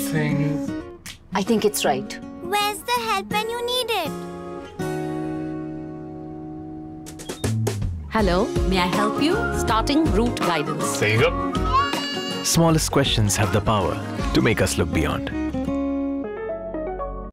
I think it's right. Where's the help when you need it? Hello, may I help you? Starting route guidance. There you go. Smallest questions have the power to make us look beyond.